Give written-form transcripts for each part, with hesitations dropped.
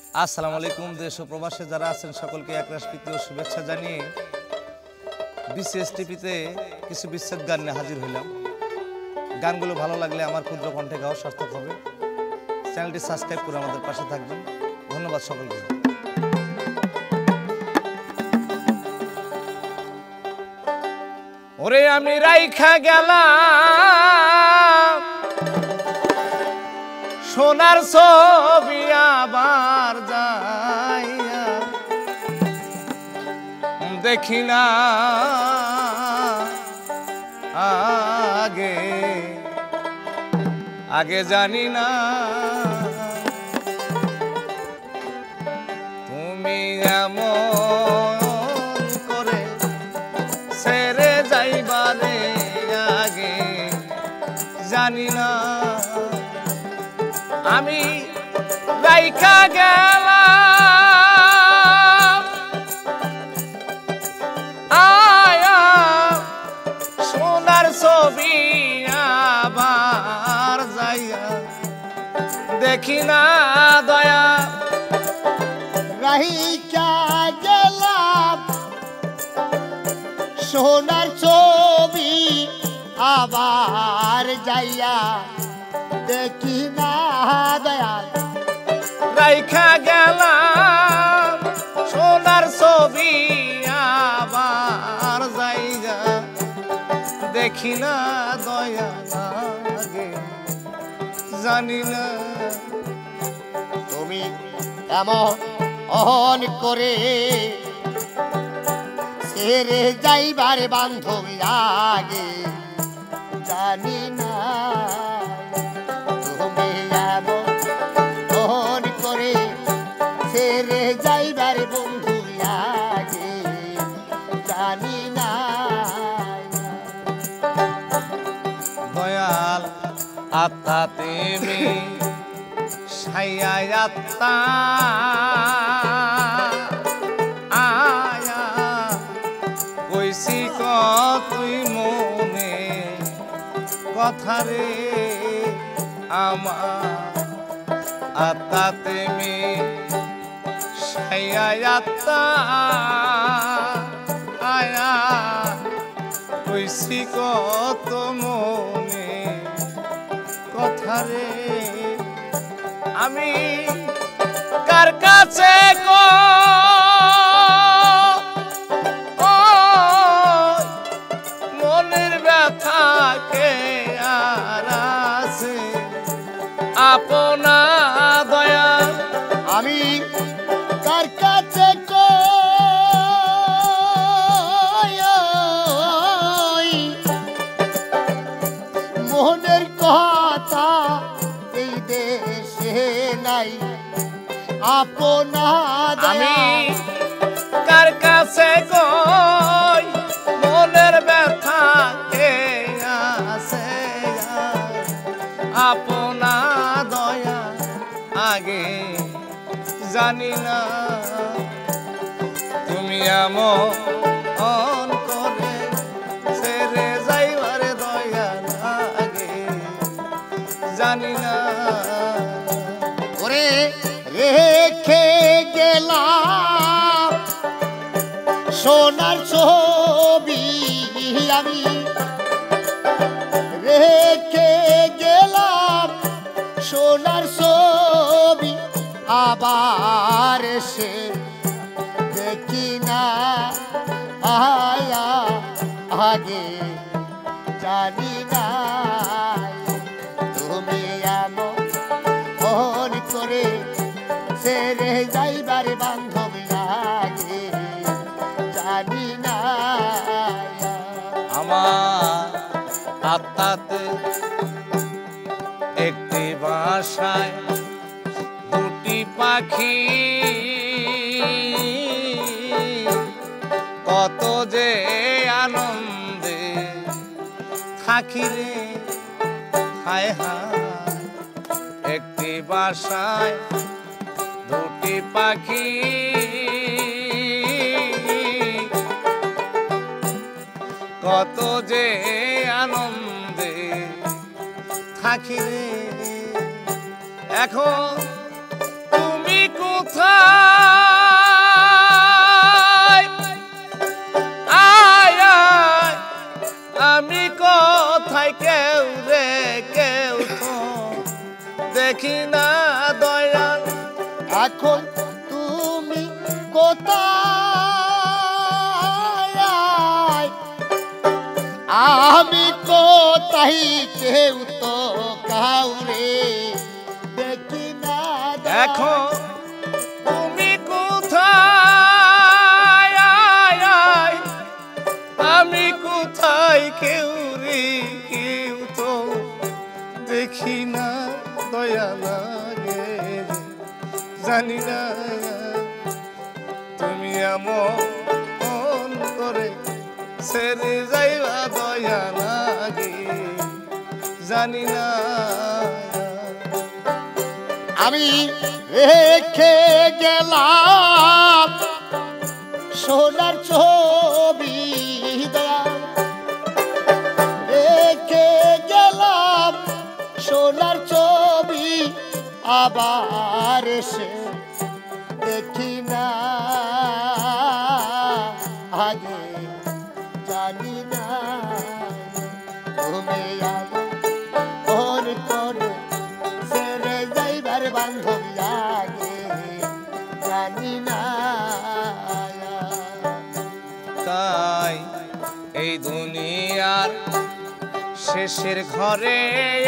আসসালামু আলাইকুম। দেশ ও প্রবাসে যারা আছেন সকলকে একরাশ প্রীতি ও শুভেচ্ছা জানিয়ে বিসিএস টিভিতে কিছু বিচ্ছেদ গান নিয়ে হাজির হইলাম। গানগুলো ভালো লাগলে আমার ক্ষুদ্র কণ্ঠে গাওয়া সার্থক হবে। চ্যানেলটি সাবস্ক্রাইব করে আমাদের পাশে থাকবেন। ধন্যবাদ সকলকে। ওরে আমি রাইখা গেলাম সোনার ছবি আবার যাইয়া দেখি না আগে আগে জানি না তুমি এমন করে ছেড়ে যাইবারে আগে জানি না আমি রাইখা গেলাম আয়া সোনার ছবি আবার যাইয়া দেখি না দয়া রাইখা গেলাম সোনার ছবি আবার যাইয়া দেখি না দয়াল রাইখা গেলাম সোনার ছবি আবার যাইয়া দেখি না দয়া লাগে জানি না তুমি এমন অহন করে ছেড়ে যাইবার বান্ধবী আগে জানি না তুমি এমন অহন করে ছেড়ে যাইবার বন্ধু আগে জানি না দয়াল আত্মা তুমি সাইয়া আত্মা আয়া কইছি তুই মনে কথা রে আমার আত্মা তুমি সাইয়া আত্মা আয়া কইছি কত মনে কথা রে আমি কার কাছে গো মনের ব্যথা কে আর আছে আপনা দয়া আমি কার কাছে মোহনের কথা এই দেশে নাই আপনা আমি কার কাছে গই মনের ব্যথা কে আছে আপনা দয়া আগে জানি না তুমি এমন করে ছেড়ে যাইবারে দয়া লাগে জানি না ওরে রেখে গেলাম সোনার ছবি আমি রেখে গেলাম সোনার ছবি আবার সে দেখি না আয়া আগে জানি না তুমি এমন ফোন করে ছেড়ে যাইবার বান্ধবী আগে জানি না আমার আত্মাতে একটি বাসায় দুটি পাখি কত যে আনন্দে থাকি রে হায় হায় একটি বাসায় দুটি পাখি কত যে আনন্দে থাকি রে এখন তুমি কোথায় আয় আয় আমি কোথায় কেউ রে কেউ তো দেখি না দয়াল এখন তুমি কোথায় আমি কোথায় কেউ তো কাউরে দেখি না দেখো তুমি কোথায় আয় আয় আমি কোথায় কেউ রে কেউ তো দেখি না দয়া লাগে জানি না তুমি এমন করে ছেড়ে যাইবা দয়া লাগে জানি না আমি রেখে গেলাম সোনার ছবি রেখে গেলাম সোনার ছবি আবার এসে দেখি না আগে জানি না তুমি ফোন করে ছেড়ে যাইবার বান্ধব লাগে জানি না তাই এই দুনিয়ার শেষের ঘরে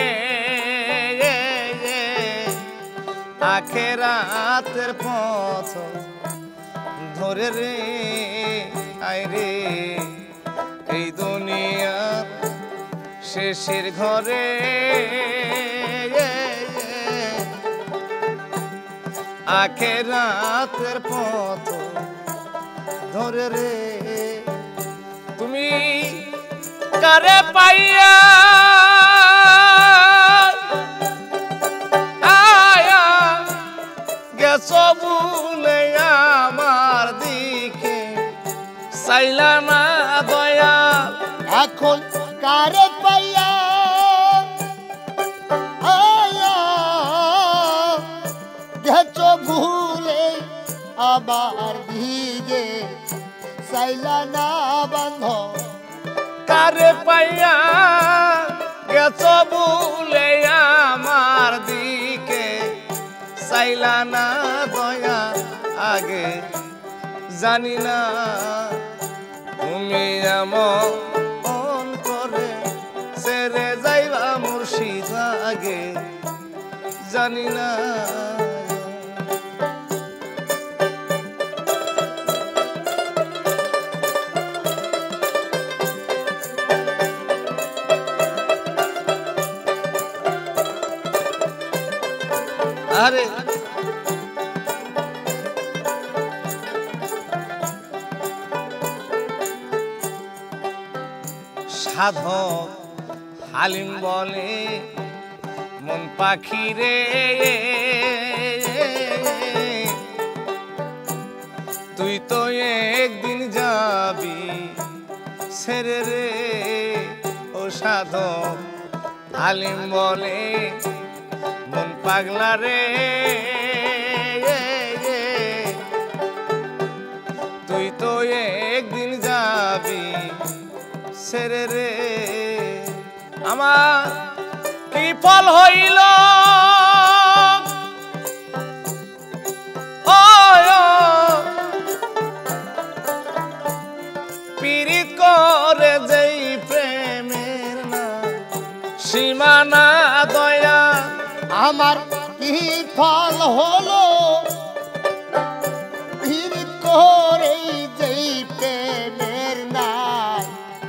আখেরাতের পথ ধরে রে আয় রে এই দুনিয়ার শেষের ঘরে আখেরাতের পথ ধরে রে তুমি কারে পাইয়া আয়া গেছো ভুলে আমার দিকে চাইলা না দয়া এখন কারে পাইয়া আয়া গেছো ভুলে আবার দিকে চাইলা না বান্ধ কারে পাইয়া গেছো ভুলে আমার দিকে চাইলা না দয়া আগে জানি না তুমি এমন করে ছেড়ে যাইবা মুর্শিদ আগে জানি না আরে সাধক হালিম বলে মন পাখি রে তুই তো একদিন যাবি ছেড়ে রে ও সাধক হালিম বলে মন পাগলা রে তুই তো একদিন যাবি ছেড়ে রে আমার কি ফল হইল পীড়িত করে যেই প্রেমের না সীমানা দয়া আমার কি ফল হলো ভিড় করে যেই প্রেমের নাই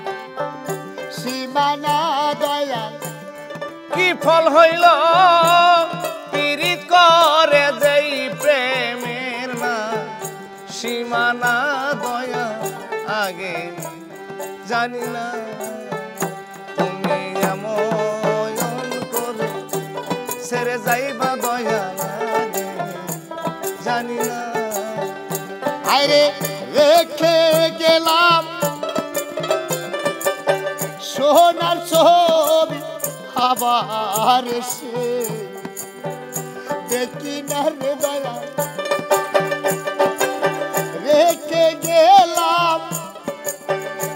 সীমানা দয়া কি ফল হইল পীড়িত করে যেই প্রেমের না সীমানা দয়া আগে জানি না তুমি এমন করে ছেড়ে যাইবা দয়া লাগে জানি না আরে রেখে গেলাম সোনার ছবি আবার এসে দেখি না রে দয়া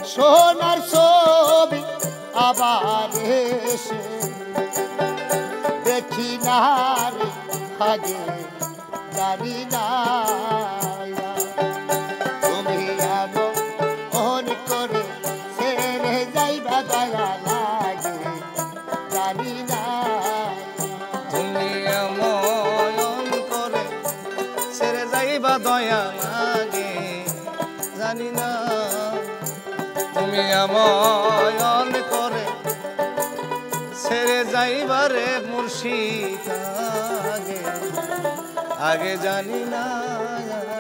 সোনার ছবি আবার এসে দেখি না রে আগে জানি না তুমি এমন করে ছেড়ে যাইবা দয়া লাগে জানি না তুমি এমন করে ছেড়ে যাইবা দয়া লাগে জানি না তুমি এমন করে ছেড়ে যাইবারে মুর্শিদ আগে আগে জানি না